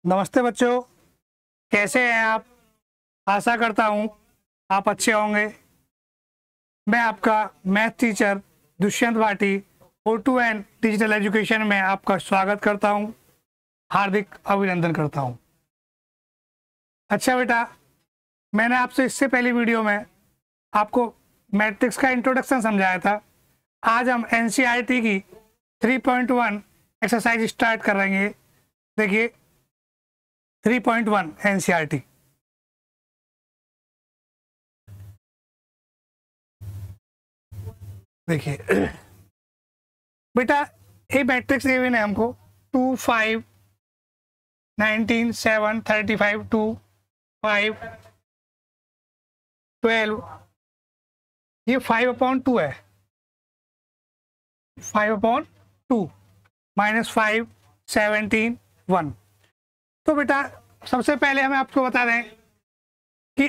नमस्ते बच्चों, कैसे हैं आप। आशा करता हूँ आप अच्छे होंगे। मैं आपका math teacher Dushyant Bhati O2N digital education में आपका स्वागत करता हूँ, हार्दिक अभिनंदन करता हूँ। अच्छा बेटा, मैंने आपसे इससे पहली वीडियो में आपको मैट्रिक्स का इंट्रोडक्शन समझाया था। आज हम NCERT की 3.1 एक्सरसाइज स्टार्ट कर रहे हैं। देखिए 3.1 NCERT। देखिए बेटा, ये मैट्रिक्स गिवन है हमको 2 5 19 7 35 2 5 12। ये 5/2 है, 5/2 -5 17 1। तो बेटा सबसे पहले हमें आपको बता दें कि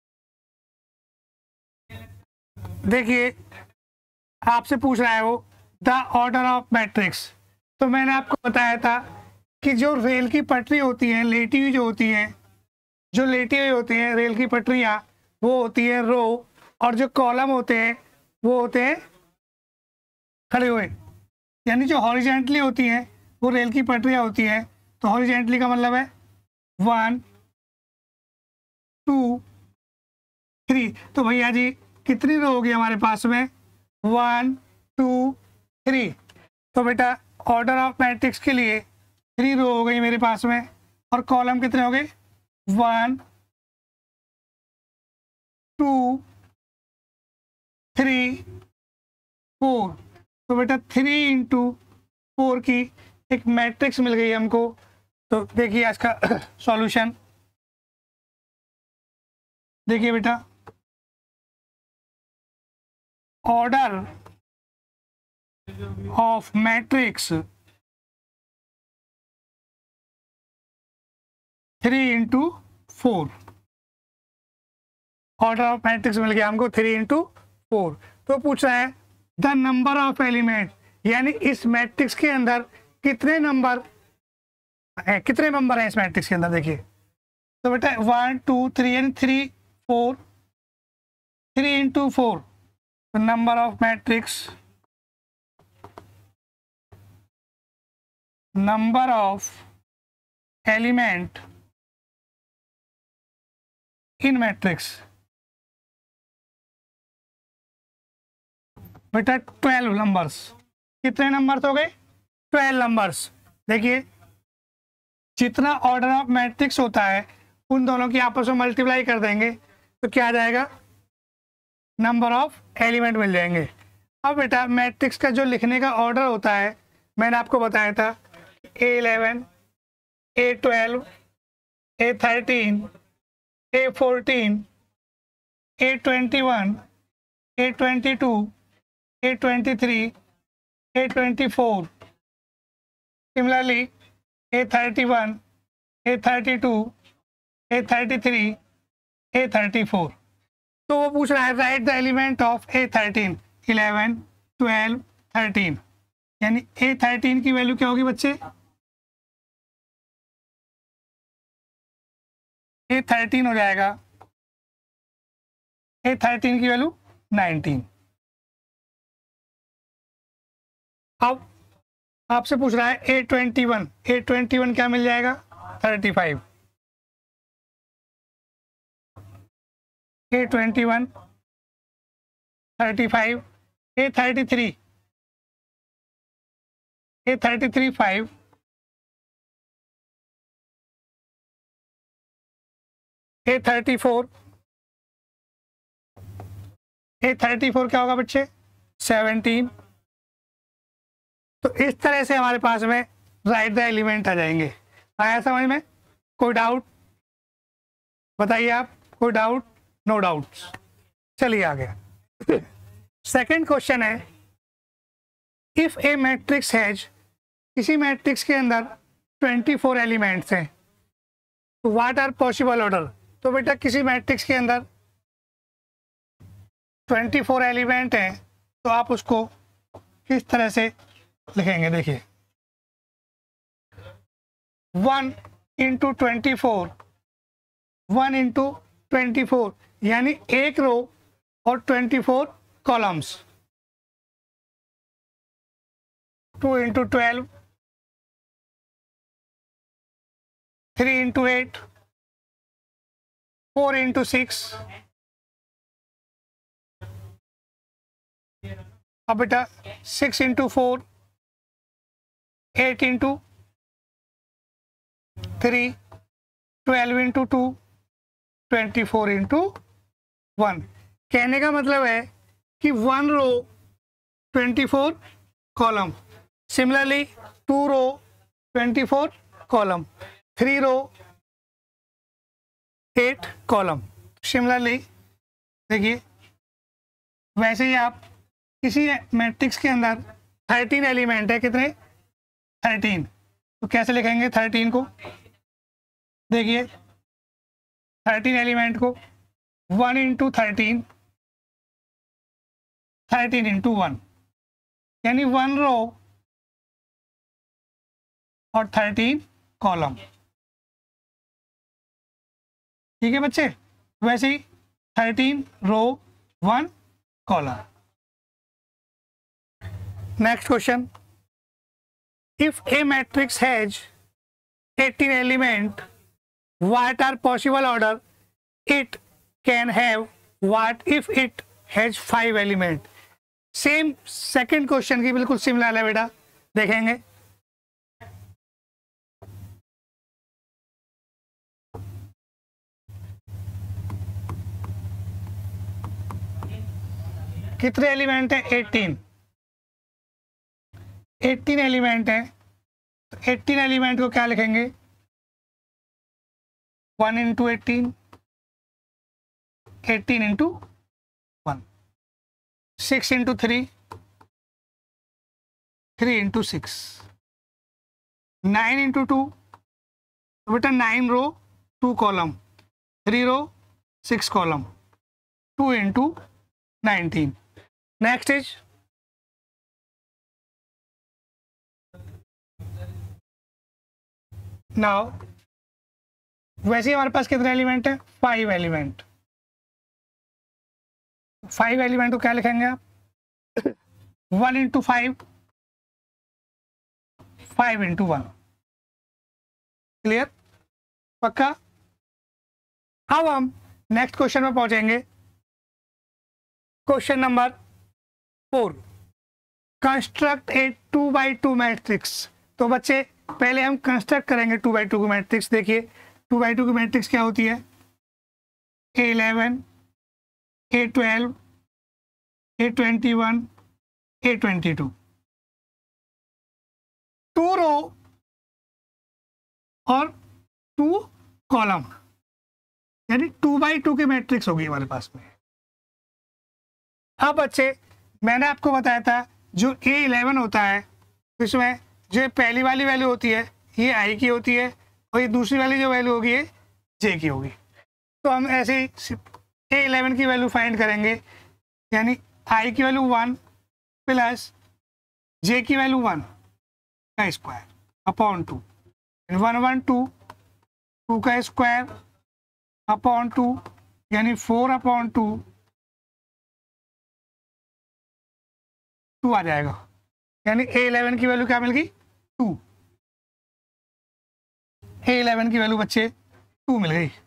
देखिए आपसे पूछ रहा है वो द ऑर्डर ऑफ मैट्रिक्स। तो मैंने आपको बताया था कि जो रेल की पटरी होती है, लेटी हुई जो होती है, जो लेटी हुई होती हैं रेल की पटरियाँ, वो होती है रो, और जो कॉलम होते हैं वो होते हैं खड़े हुए। यानी जो हॉरिजेंटली होती हैं वो रेल की पटरियाँ होती हैं। तो हॉरिजेंटली का मतलब है 1 2 3। तो भैया जी कितनी रो होगी हमारे पास में? 1 2 3। तो बेटा ऑर्डर ऑफ मैट्रिक्स के लिए 3 रो हो गई मेरे पास में, और कॉलम कितने हो गए? 1 2 3 4। तो बेटा 3 × 4 की एक मैट्रिक्स मिल गई हमको। तो देखिए आज का सॉल्यूशन देखिए बेटा, order of matrix 3 × 4। Order of matrix मिल गया हमको 3 × 4। तो पूछ रहा है द नंबर ऑफ एलिमेंट, यानी इस मैट्रिक्स के अंदर कितने नंबर है, कितने नंबर हैं इस मैट्रिक्स के अंदर। देखिए तो बेटा 1 2 3 यानी 3 4, 3 × 4। तो number of matrix, number of element in matrix बेटा 12 नंबर्स। कितने नंबर्स हो गए? 12 नंबर्स। देखिए जितना ऑर्डर ऑफ मैट्रिक्स होता है उन दोनों की आपस में मल्टीप्लाई कर देंगे तो क्या आ जाएगा? नंबर ऑफ एलिमेंट मिल जाएंगे। अब बेटा मैट्रिक्स का जो लिखने का ऑर्डर होता है मैंने आपको बताया था A11 A12 A13 A14 A21 A22 A23 A24। Similarly A31 A32 A33 A34। तो वो पूछ रहा है right the element of A13 11 12 13। यानी A13 की वैल्यू क्या होगी बच्चे? A13 हो जाएगा, A13 की वैल्यू 19। अब आपसे पूछ रहा है A21, A21 क्या मिल जाएगा? 35। A21 35, A33 5, A34 क्या होगा बच्चे? 17। तो इस तरह से हमारे पास में राइट द एलिमेंट आ जाएंगे। आया समझ में? कोई डाउट बताइए आप, कोई डाउट? No doubts. चलिए आगे। सेकंड क्वेश्चन है इफ ए मैट्रिक्स हैज, किसी मैट्रिक्स के अंदर 24 एलिमेंट्स हैं तो व्हाट आर पॉसिबल ऑर्डर। तो बेटा किसी मैट्रिक्स के अंदर 24 एलिमेंट हैं तो आप उसको किस तरह से लिखेंगे? देखिए 1 इंटू 24, 1 इंटू 24, यानी एक रो और 24 कॉलम्स। 2 into 12, 3 into 8, 4 into 6। अब बेटा 6 इंटू 4, 8 इंटू 3, 12 इंटू 2, 24 इंटू 1। कहने का मतलब है कि 1 row 24 column, similarly 2 row 24 column, 3 row 8 column. Similarly देखिए, वैसे ही आप किसी मैट्रिक्स के अंदर 13 एलिमेंट है, कितने? 13। तो कैसे लिखेंगे 13 को? देखिए 13 एलिमेंट को 1 इंटू 13, 13 इंटू 1, यानी 1 रो और 13 कॉलम। ठीक है बच्चे, वैसे ही 13 row 1 column. Next question, if a matrix has 18 element, what are possible order it can have? What if it has 5 element? Same second question की बिल्कुल सिमिलर है बेटा, देखेंगे। कितने एलिमेंट है? 18। 18 एलिमेंट है, तो 18 एलिमेंट को क्या लिखेंगे? 1 into 18, 18 into 1, 6 into 3, 3 into 6, 9 into 2, तो बेटा 9 row 2 column, 3 row 6 column, 2 into 19। Next is now, वैसे ही हमारे पास कितने एलिमेंट है? 5 एलिमेंट। 5 एलिमेंट को क्या लिखेंगे आप? 1 इंटू 5, 5 इंटू 1। क्लियर? पक्का? अब हम नेक्स्ट क्वेश्चन में पहुंचेंगे। Question number 4, construct a 2 by 2 matrix. तो बच्चे पहले हम कंस्ट्रक्ट करेंगे 2 बाई 2 की मैट्रिक्स। देखिए 2 बाई 2 की मैट्रिक्स क्या होती है? A11, A12, A21, A22। 2 रो और 2 कॉलम, यानी 2 बाई 2 की मैट्रिक्स होगी हमारे पास में। अब बच्चे मैंने आपको बताया था जो A11 होता है, इसमें जो पहली वाली वैल्यू होती है ये I की होती है, और ये दूसरी वाली जो वैल्यू होगी ये J की होगी। तो हम ऐसे ही A11 की वैल्यू फाइंड करेंगे, यानी I की वैल्यू 1 प्लस J की वैल्यू 1 का स्क्वायर अपॉन 2, 1 1 2, 2 का स्क्वायर अपॉन 2, यानी 4 अपॉन 2, 2 आ जाएगा। यानी A11 की वैल्यू क्या मिल गई? 2। A11 की वैल्यू बच्चे 2 मिल गई।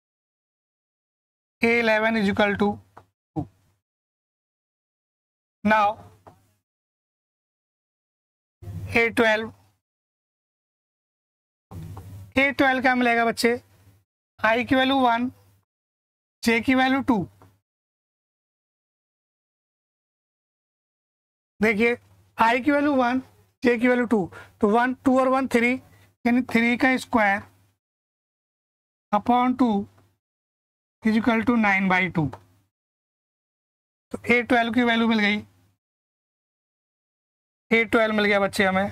A11 is equal to 2। Now A12, A12 क्या मिलेगा बच्चे? I की वैल्यू 1, J की वैल्यू 2। देखिए I की वैल्यू 1, J की वैल्यू 2, तो 1 2 और 1 3, यानी 3 का square upon 2 is equal to 9/2। तो A12 की वैल्यू मिल गई, A12 मिल गया बच्चे हमें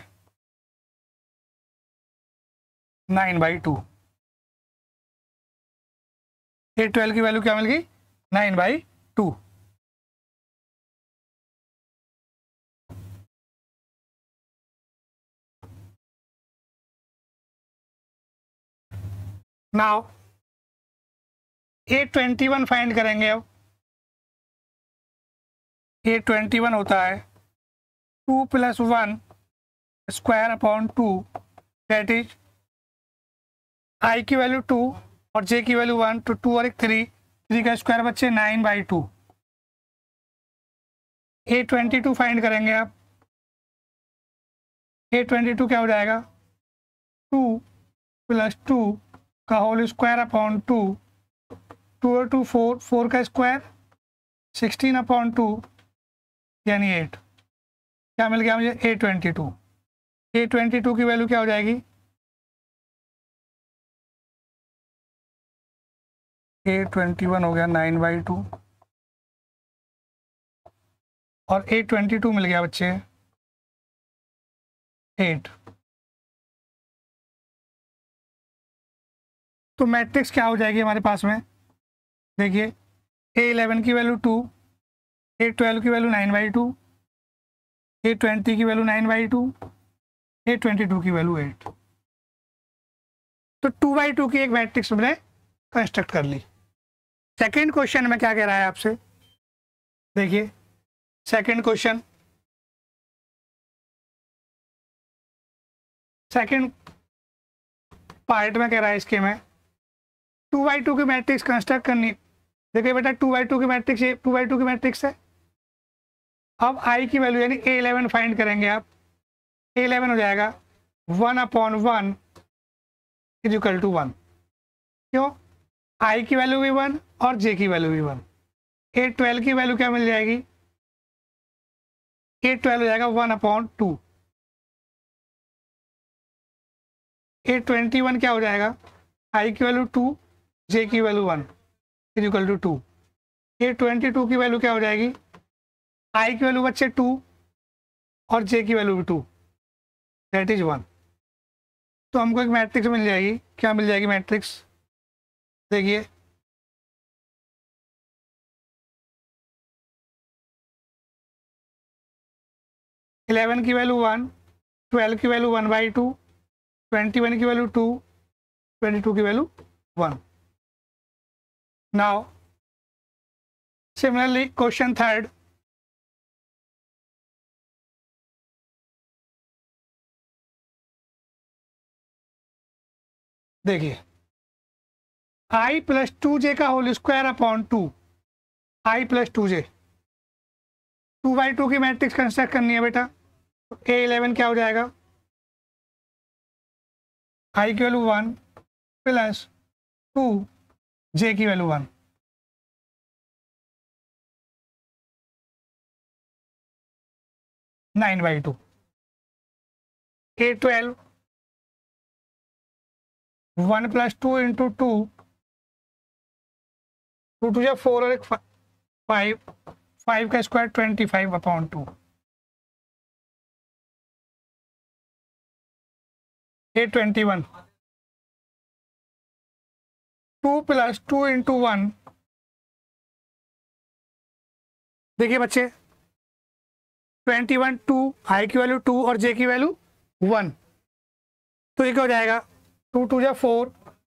9/2। A12 की वैल्यू क्या मिल गई? 9/2। नाउ A21 फाइंड करेंगे। अब A21 होता है 2 + 1 square upon 2, that is I की वैल्यू 2 और J की वैल्यू 1, तो 2 और 1 3 का स्क्वायर बच्चे 9/2। A22 फाइंड करेंगे आप। A22 क्या हो जाएगा 2 + 2 का होल स्क्वायर अपॉन 2, 2 और 2 4, 4 का स्क्वायर 16/2 यानी 8। क्या मिल गया मुझे A22। A22 की वैल्यू क्या हो जाएगी A21 हो गया 9/2 और A22 मिल गया बच्चे 8। तो मैट्रिक्स क्या हो जाएगी हमारे पास में, देखिए A11 की वैल्यू 2, A12 की वैल्यू 9/2, A20 की वैल्यू 9/2, A22 की वैल्यू 8। तो 2/2 की एक मैट्रिक्स हमने कंस्ट्रक्ट कर ली। सेकेंड क्वेश्चन में क्या कह रहा है आपसे, देखिए सेकेंड क्वेश्चन, सेकेंड पार्ट में कह रहा है इसके में 2/2 की मैट्रिक्स कंस्ट्रक्ट करनी। देखिए बेटा 2/2 की मैट्रिक्स, ये 2/2 की मैट्रिक्स है। अब I की वैल्यू यानी A11 फाइंड करेंगे आप। A11 हो जाएगा 1/1 = 1। क्यों, I की वैल्यू भी 1 और J की वैल्यू भी 1। A12 की वैल्यू क्या मिल जाएगी, A12 हो जाएगा 1/2। A21 क्या हो जाएगा, I की वैल्यू 2, J की वैल्यू 1 = 2। A22 की वैल्यू क्या हो जाएगी, I की वैल्यू बच्चे 2 और J की वैल्यू भी 2, दैट इज 1। तो हमको एक मैट्रिक्स मिल जाएगी। क्या मिल जाएगी मैट्रिक्स, देखिए इलेवन की वैल्यू 1, 12 की वैल्यू 1/2, 21 की वैल्यू 2, 22 की value 1। Now similarly question third, देखिए I + 2J का whole square upon 2, I + 2J, 2/2 की मैट्रिक्स कंस्ट्रक्ट करनी है बेटा। तो A11 क्या हो जाएगा, I की वैल्यू 1 + 2, J की वैल्यू 1, 9/2। A12 1 + 2 × 2, 2 2 4 और 5, 5 का स्क्वायर 25/2। A21 2 + 2 × 1, देखिए बच्चे 21 2, I की वैल्यू 2 और J की वैल्यू 1, तो ये क्या हो जाएगा 2 2 4,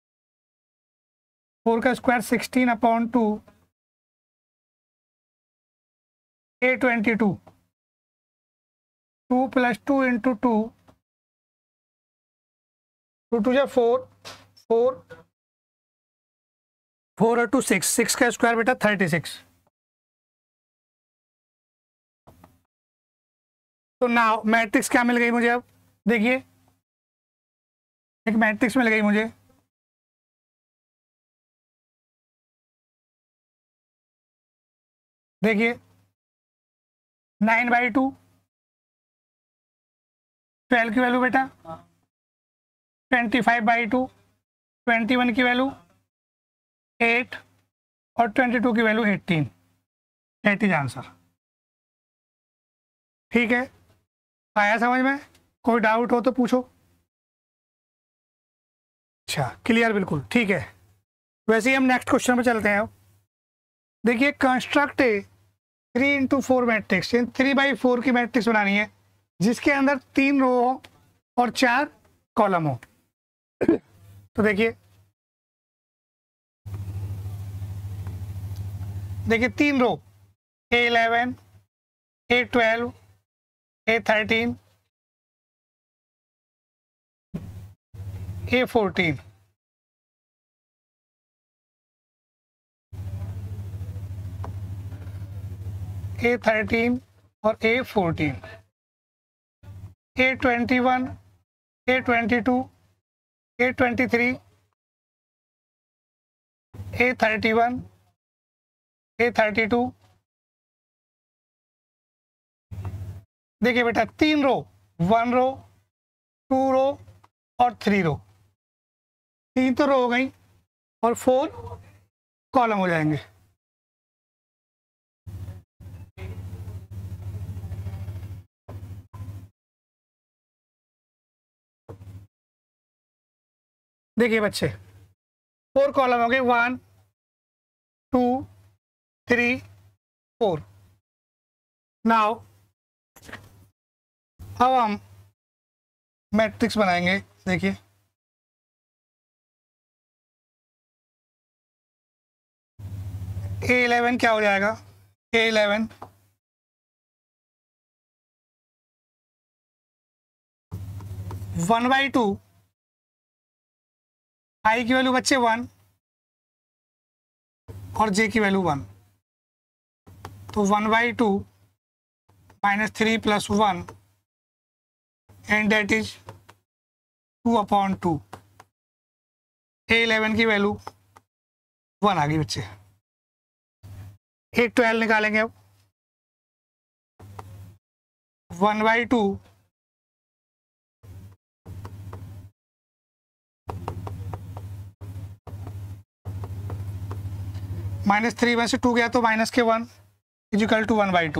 4 का स्क्वायर 16/2। A22 2 + 2 × 2, 2 2 4, 4 4 और 2 6, 6 का स्क्वायर बेटा 36। तो नाउ मैट्रिक्स क्या मिल गई मुझे, अब देखिए एक मैट्रिक्स मिल गई मुझे। देखिए 9/2, 12 की वैल्यू बेटा 25/2, 21 की वैल्यू 8 और 22 की वैल्यू 18, 8 इज आंसर। ठीक है, आया समझ में, कोई डाउट हो तो पूछो। अच्छा क्लियर, बिल्कुल ठीक है। वैसे ही हम नेक्स्ट क्वेश्चन पे चलते हैं। देखिए कंस्ट्रक्ट ए 3 × 4 मैट्रिक्स, 3/4 की मैट्रिक्स बनानी है जिसके अंदर 3 रो हो और 4 कॉलम हो। तो देखिए देखिए 3 रो, A11, A12, A13, A14। A13 और A14, A21, A22, A23, A31, A32। देखिए बेटा 3 रो, 1 रो, 2 रो और 3 रो। 3 तो रो हो गई और 4 कॉलम हो जाएंगे। देखिए बच्चे 4 कॉलम हो गए, 1, 2, 3, 4। नाउ अब हम मैट्रिक्स बनाएंगे। देखिए A11 क्या हो जाएगा, A11 1/2, आई की वैल्यू बच्चे 1 और जे की वैल्यू 1, तो 1/2 -3 + 1 एंड डेट इज 2/2। A11 की वैल्यू 1 आ गई बच्चे। A12 निकालेंगे अब, 1/2 -3 में से 2 गया तो -1 इजिकल टू 1/2।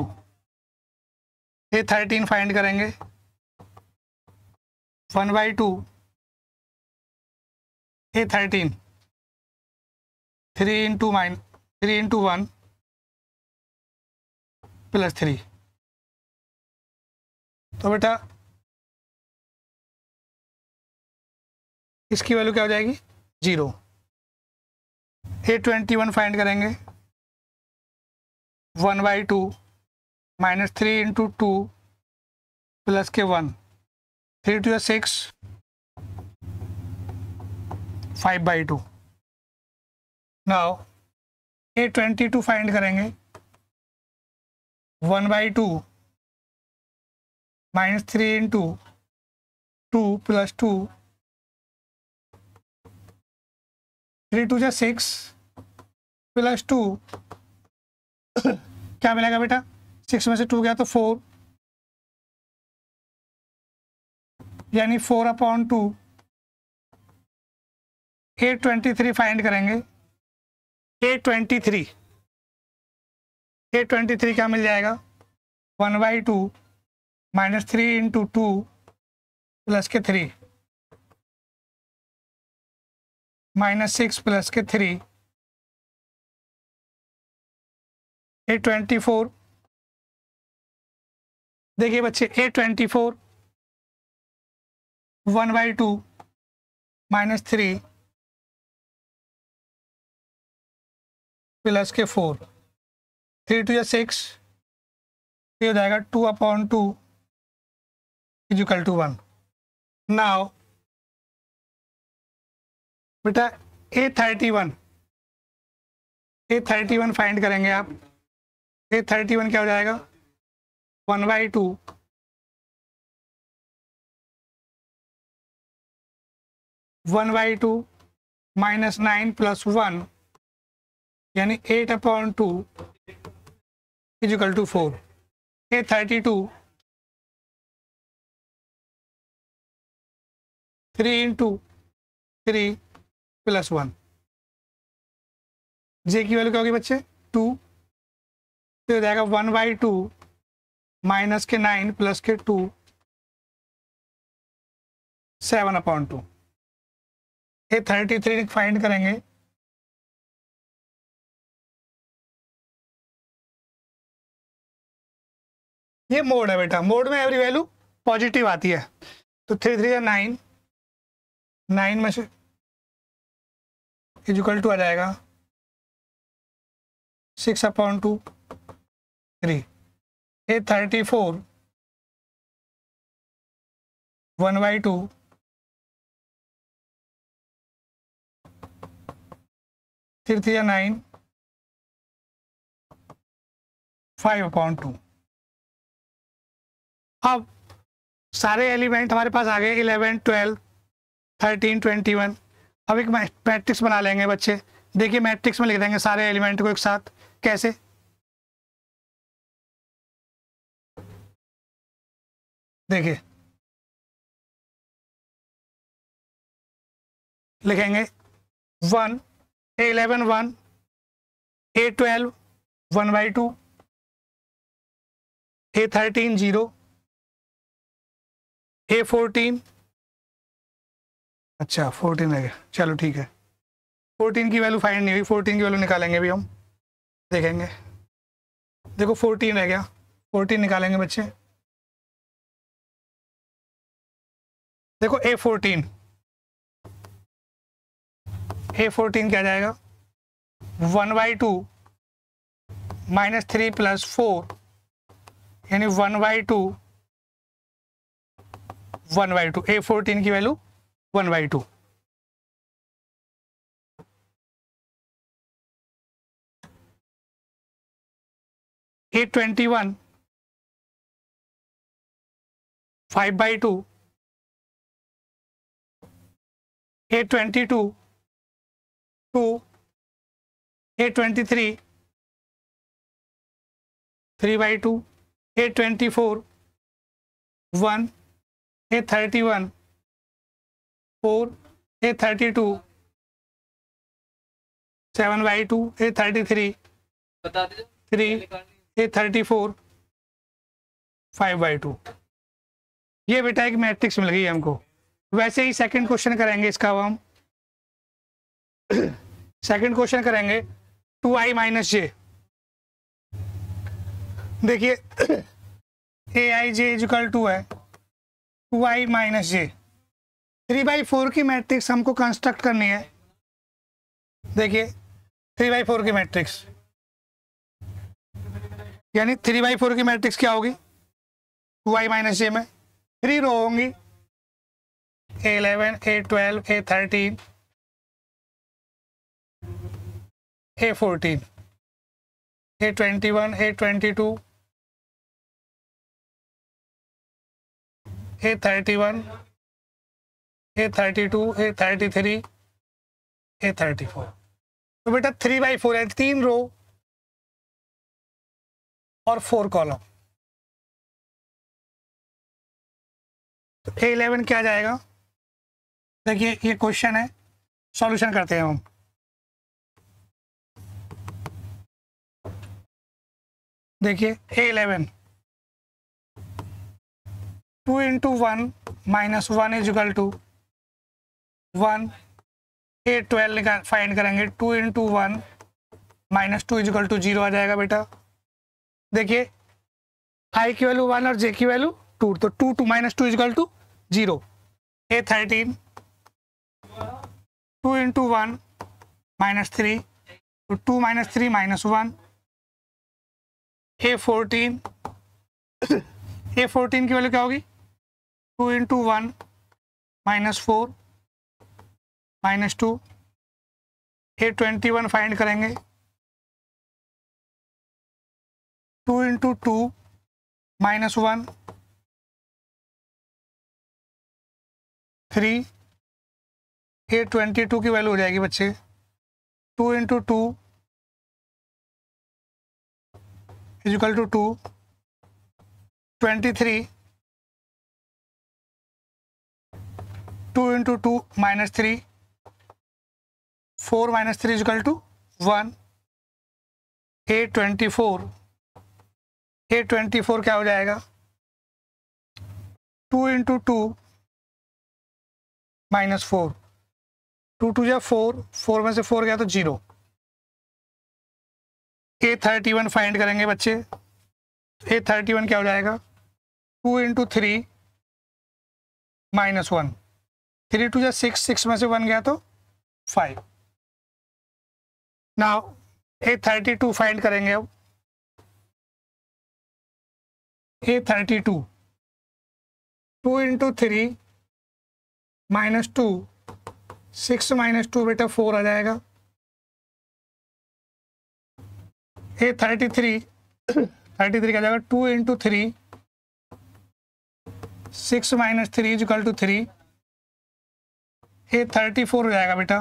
A13 फाइंड करेंगे, 1/2 A13 3 × 1 + 3। तो बेटा इसकी वैल्यू क्या हो जाएगी, 0। A21 फाइंड करेंगे, 1/2 -3 × 2 + 1, 3 × 6, 5/2। नाउ A22 फाइंड करेंगे, 1/2 -3 × 2 + 2, 3 × 6 + 2 क्या मिलेगा बेटा, 6 में से 2 गया तो 4, यानी 4/2। A23 फाइंड करेंगे, A23 क्या मिल जाएगा, 1/2 -3 × 2 + 3, -6 + 3, A24। देखिए बच्चे A24 1/2 -3 + 4, 3 × 6, ये हो जाएगा 2/2 = 1। नाउ बेटा A31 फाइंड करेंगे आप। A31 क्या हो जाएगा, 1/2 -9 + 1, यानी 8/2 = 4। A32 3 × 3 + 1, जे की वैल्यू क्या होगी बच्चे, 2। तो हो जाएगा 1/2 -9 + 2, 7/2। A33 फाइंड करेंगे, ये मोड है बेटा, मोड में एवरी वैल्यू पॉजिटिव आती है। तो 3 3 9, 9 में से = आ जाएगा 6/2 3, A34 1/2 3 3 9 5/2। अब सारे एलिमेंट हमारे पास आ गए 11 12 13 21। अब एक मैट्रिक्स बना लेंगे बच्चे। देखिए मैट्रिक्स में लिख देंगे सारे एलिमेंट को एक साथ। कैसे? देखिए लिखेंगे 1 A11 1, A12 1/2, A13 0, A14 अच्छा 14 है, चलो ठीक है। 14 की वैल्यू फाइंड नहीं हुई, 14 की वैल्यू निकालेंगे भी हम। देखेंगे, देखो 14 रह गया, 14 निकालेंगे बच्चे। देखो A14 क्या जाएगा? 1/2 -3 + 4 यानी 1/2 1/2। A14 की value 1/2। A21 5/2, A22 2, A23 3/2, A24 1, A31 4, A32 7/2, A33 3, A34 5/2। ये बेटा एक मैट्रिक्स मिल गई हमको। वैसे ही सेकंड क्वेश्चन करेंगे इसका। हम सेकंड क्वेश्चन करेंगे 2i - j। देखिए aij = है 2i - j। 3/4 की मैट्रिक्स हमको कंस्ट्रक्ट करनी है। देखिए 3/4 की मैट्रिक्स यानी 3/4 की मैट्रिक्स क्या होगी? 2i - j में 3 रो होंगी, A11 A12 A13 A14 A21 A22 A31 A32 A33 A34। तो बेटा 3/4 है, 3 रो और 4 कॉलम। तो A11 क्या जाएगा? देखिए ये क्वेश्चन है, सॉल्यूशन करते हैं हम। देखिए A11 2 × 1 - 1 = 1। A12 फाइंड करेंगे, 2 × 1 - 2 = 0 आ जाएगा बेटा। देखिए i की वैल्यू 1 और j की वैल्यू 2, तो 2 - 2 = 0। A13 2 × 1 - 3, तो 2 - 3 - 1। A14 A14 की वैल्यू क्या होगी? 2 × 1 - 4 -2। A21 फाइंड करेंगे, 2 × 2 - 1 3। A22 की वैल्यू हो जाएगी बच्चे 2 × 2 = 2। 23 2 × 2 - 3 4 - 3 = 1। A24 क्या हो जाएगा? 2 × 2 - 4 2 2 या 4, 4 में से 4 गया तो 0। A31 फाइंड करेंगे बच्चे। A31 क्या हो जाएगा? 2 × 3 - 1 3 2 या 6, 6 में से 1 गया तो 5। नाउ A32 फाइंड करेंगे अब। A32 2 इंटू 3 -2, 6 - 2 बेटा 4 आ जाएगा। A33 33 का जाएगा 2 इंटू 3, 6 - 3 इक्वल टू 3। A34 हो जाएगा बेटा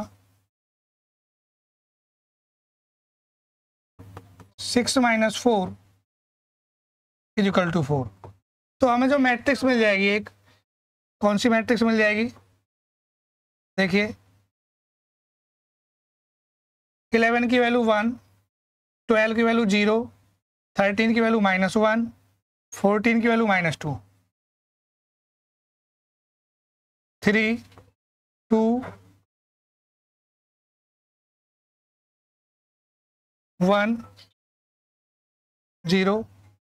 6 - 4 इक्वल टू 4। तो हमें जो मैट्रिक्स मिल जाएगी, एक कौन सी मैट्रिक्स मिल जाएगी, देखिए 11 की वैल्यू 1, 12 की वैल्यू 0, 13 की वैल्यू -1, 14 की वैल्यू -2, 3, 2, 1, 0,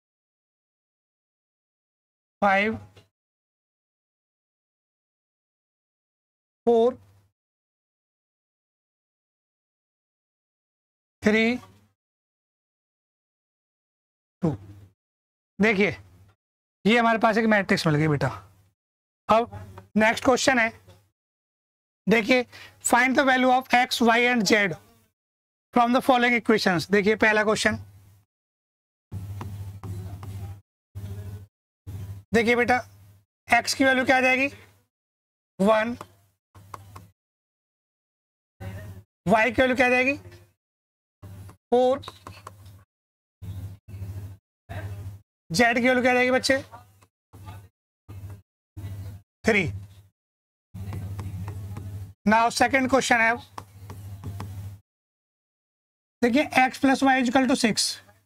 5, 4, 3, 2। देखिए ये हमारे पास एक मैट्रिक्स मिल गई बेटा। अब नेक्स्ट क्वेश्चन है, देखिए find the value of x, y and z from the following equations. देखिए पहला क्वेश्चन, देखिए बेटा x की वैल्यू क्या आ जाएगी 1, y की वैल्यू क्या आ जाएगी 4, z की वैल्यू क्या आ जाएगी बच्चे 3। नाउ सेकंड क्वेश्चन है, देखिए x plus y equal to 6,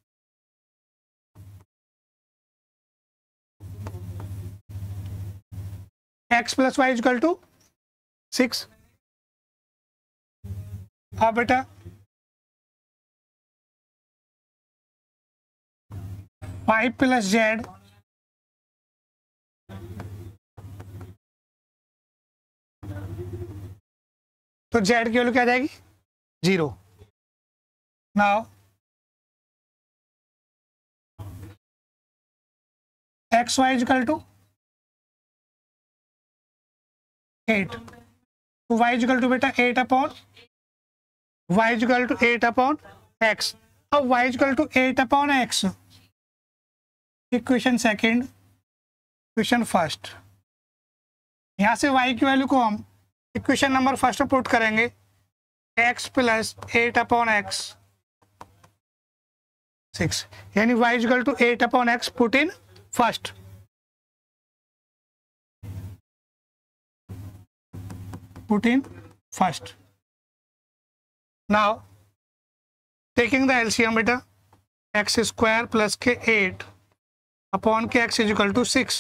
x plus y equal to 6। अब बेटा y प्लस जेड तो z की वैल्यू क्या आ जाएगी 0। Now x y equal to 8, तो y इक्वल टू बेटा 8 upon y equal to 8 upon x। अब y equal to 8 upon x, equation second, equation first, यहाँ से y की वैल्यू को हम इक्वेशन नंबर फर्स्ट में पुट करेंगे, x प्लस 8 अपॉन x 6, यानी y equal to 8 upon x put in first. Put in first. Now taking the LCM beta, x square plus k 8 upon k x is equal to 6।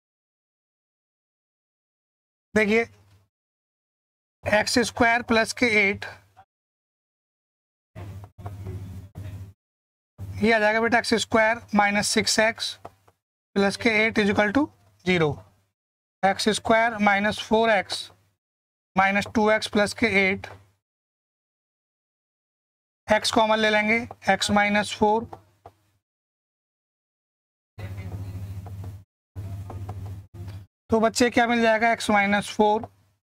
देखिए x square plus के 8 ये आ जाएगा बेटा x square minus 6x plus के 8 is equal to 0। X square minus 4x minus 2x plus के 8, x common ले लेंगे, x minus 4 तो बच्चे क्या मिल जाएगा x माइनस 4।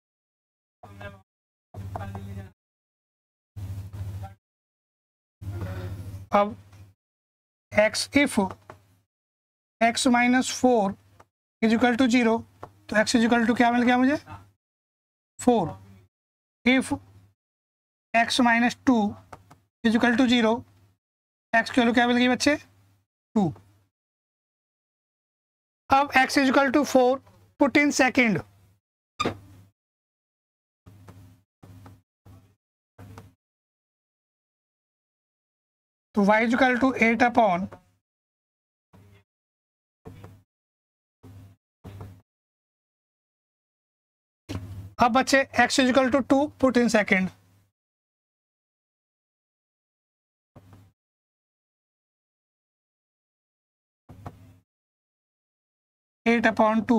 अब x if x minus 4 is equal to 0, तो x इज इक्वल टू क्या मिल गया मुझे 4। If x minus 2 is equal to 0, x की वैल्यू क्या मिल गई बच्चे 2। अब x is equal to 4 put in second, तो y is equal to 8 upon अब बच्चे x is equal to 2 put in second, eight upon 2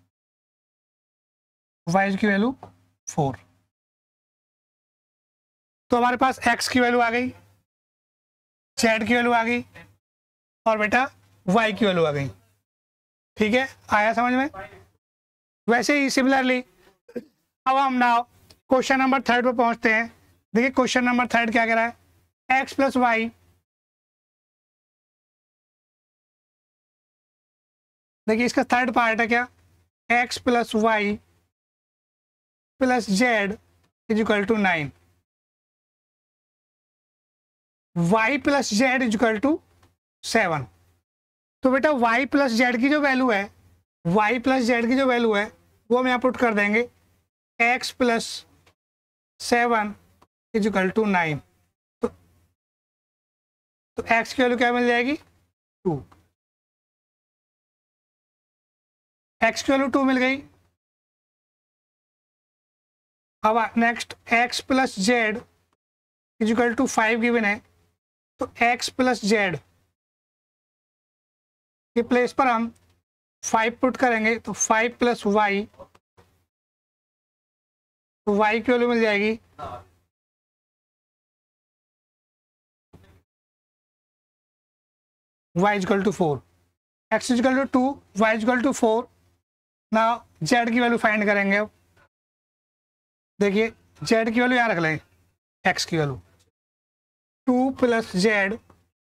y की वैल्यू 4। तो हमारे पास x की वैल्यू आ गई जेड की वैल्यू आ गई और बेटा वाई की वैल्यू आ गई। ठीक है, आया समझ में? वैसे ही सिमिलरली अब हम नाउ क्वेश्चन नंबर 3 पर पहुंचते हैं। देखिए क्वेश्चन नंबर 3 क्या कह रहा है, एक्स प्लस वाई, देखिए इसका थर्ड पार्ट है क्या, x plus y plus z is equal to 9, y plus z is equal to 7। तो बेटा y प्लस जेड की जो वैल्यू है, y प्लस जेड की जो वैल्यू है वो हम यहाँ पुट कर देंगे, x plus 7 is equal to 9। तो x की वैल्यू क्या मिल जाएगी, 2। x की वैल्यू 2 मिल गई। अब next x plus z is equal to 5 given है, तो x प्लस जेड के प्लेस पर हम 5 पुट करेंगे, तो 5 प्लस वाई, तो वाई की वैल्यू मिल जाएगी y equal to 4, x equal to 2, y equal to 4। ना z की वैल्यू फाइंड करेंगे। अब देखिए z की वैल्यू यहाँ रख लें, x की वैल्यू 2 प्लस जेड,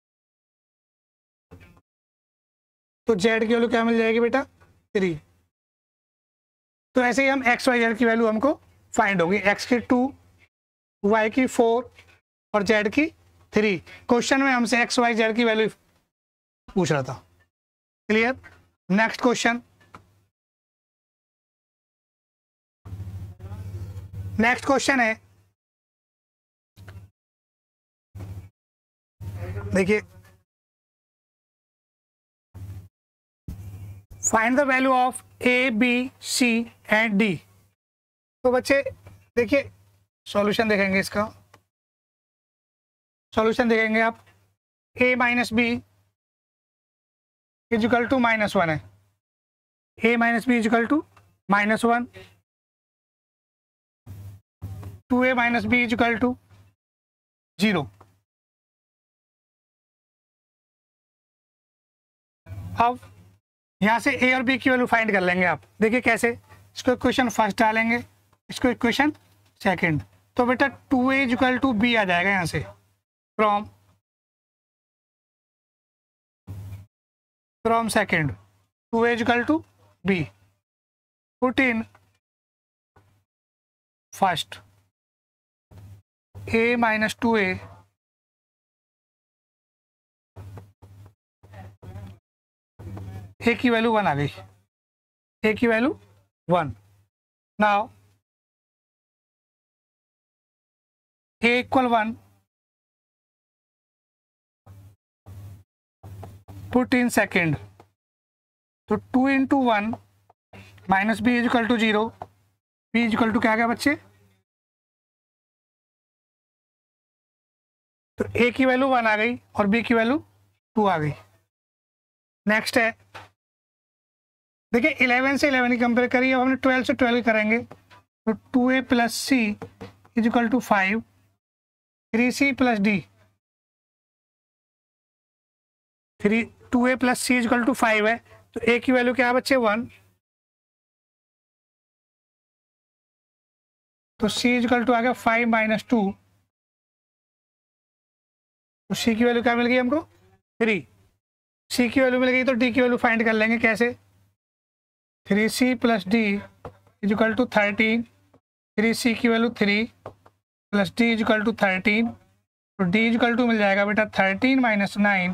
तो z की वैल्यू क्या मिल जाएगी बेटा, 3। तो ऐसे ही हम x y z की वैल्यू हमको फाइंड होगी, x की 2, y की 4 और z की 3। क्वेश्चन में हमसे x y z की वैल्यू पूछ रहा था। Clear? Next question, next question है, देखिए find the value of a b c and d. तो बच्चे देखिए सॉल्यूशन देखेंगे, इसका सॉल्यूशन देखेंगे आप, a minus b equal to -1 है, a minus b equal to -1, 2a minus b equal to 0। अब यहाँ से a और b की वैल्यू फाइंड कर लेंगे आप। देखिए कैसे, इसको इक्वेशन फर्स्ट डालेंगे, इसको इक्वेशन सेकंड, तो बेटा 2a इजिकल टू b आ जाएगा यहाँ से, from second 2a equal to b, put in first a minus 2a a की वैल्यू 1 आ गई, a की value 1। Now a equal 1, put in second, तो 2 into 1 minus b equal to 0, b equal to क्या आ गया बच्चे, तो a की वैल्यू 1 आ गई और b की वैल्यू 2 आ गई। नेक्स्ट है, देखिए 11 से 11 की कंपेयर करिए, अब हमने 12 से 12 करेंगे, तो 2a plus c equal to 5, 3c plus d, 2a plus c equal to 5 है, तो a की वैल्यू क्या है बच्चे 1, तो c इजिकल टू आ गया 5 माइनस 2, तो c की वैल्यू क्या मिल गई हमको 3। c की वैल्यू मिल गई तो d की वैल्यू फाइंड कर लेंगे, कैसे, 3c plus d equal to 13, 3c की value 3 plus d equal to 13, तो डी इजिकल टू मिल जाएगा बेटा 13 माइनस 9,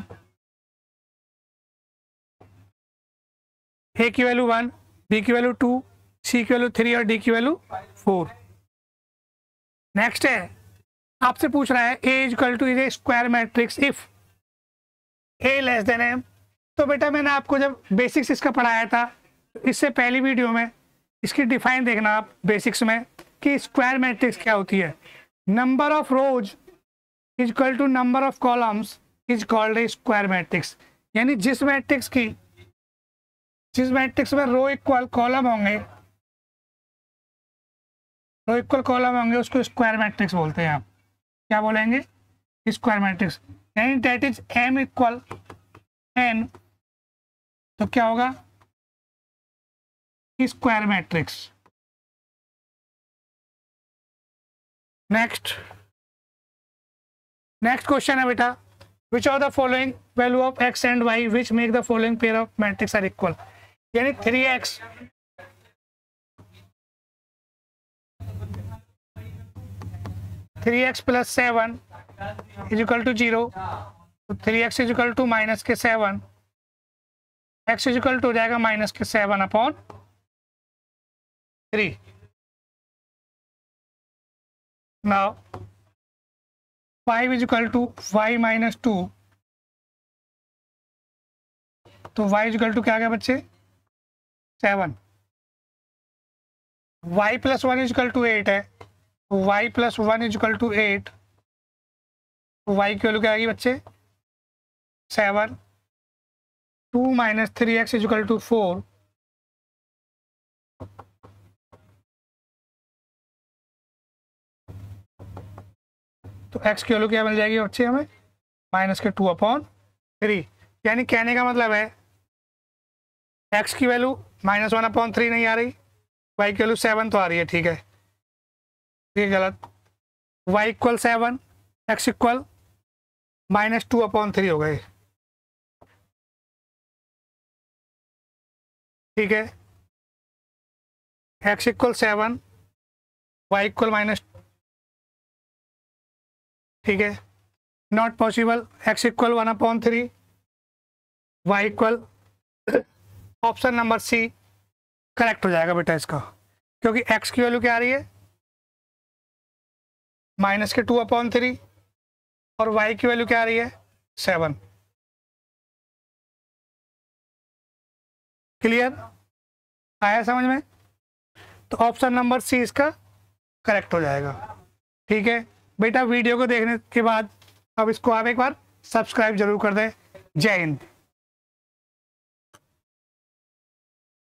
ए की वैल्यू 1, बी की वैल्यू 2, सी की वैल्यू 3 और डी की वैल्यू 4। नेक्स्ट है, आपसे पूछ रहा है a equal to is a square matrix if a less than m. तो बेटा मैंने आपको जब बेसिक्स इसका पढ़ाया था, इससे पहली वीडियो में इसकी डिफाइन देखना आप बेसिक्स में कि स्क्वायर मैट्रिक्स क्या होती है। Number of rows is equal to number of columns is called a square matrix, यानी जिस मैट्रिक्स में रो इक्वल कॉलम होंगे उसको स्क्वायर मैट्रिक्स बोलते हैं। आप क्या बोलेंगे, स्क्वायर मैट्रिक्स। यानी that is m equal n, तो क्या होगा स्क्वायर मैट्रिक्स। नेक्स्ट क्वेश्चन है बेटा, which of the following value of x and y which make the following pair of matrix are equal. यानी 3x plus 7 is equal to 0, तो 3x is equal to minus के 7, x is equal to हो जाएगा minus के 7/3। Now 5 is equal to y minus 2, तो y is equal to क्या आ गया बच्चे 7। y plus 1 is equal to 8 है, तो y plus 1 is equal to 8, तो y की वैल्यू क्या आएगी बच्चे 7। 2 minus 3x is equal to 4, तो x की वैल्यू क्या मिल जाएगी बच्चे हमें माइनस के 2/3। यानी कहने का मतलब है x की वैल्यू -1/3 नहीं आ रही, y की वैल्यू 7 तो आ रही है, ठीक है, ये गलत। y इक्वल 7, x इक्वल -2/3 हो गए, ठीक है। x equal 7, y equal minus, ठीक है, not possible. x equal 1/3, y equal, option number c correct हो जाएगा बेटा इसका, क्योंकि x की वैल्यू क्या आ रही है माइनस के 2/3 और y की वैल्यू क्या आ रही है 7। क्लियर आया समझ में? तो ऑप्शन नंबर सी इसका करेक्ट हो जाएगा, ठीक है बेटा। वीडियो को देखने के बाद अब इसको आप एक बार सब्सक्राइब जरूर कर दें। जय हिंद।